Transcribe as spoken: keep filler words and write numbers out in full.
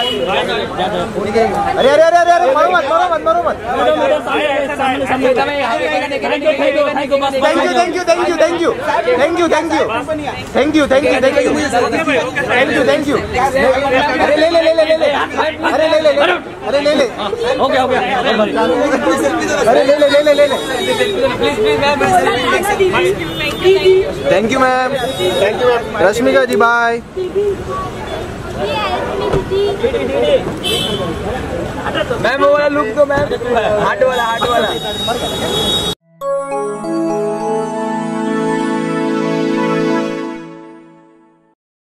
अरे अरे अरे अरे मरो मत मरो मत मरो मत। Thank you thank you thank you thank you thank you thank you thank you thank you thank you thank you thank you. अरे ले ले ले ले ले अरे ले ले अरे ले ले ओके ओके अरे ले ले ले ले ले thank you ma'am thank you ma'am. Rashmika ji bye. Ma'am वो वाला लुक दो मैम, हार्ट वाला हार्ट वाला।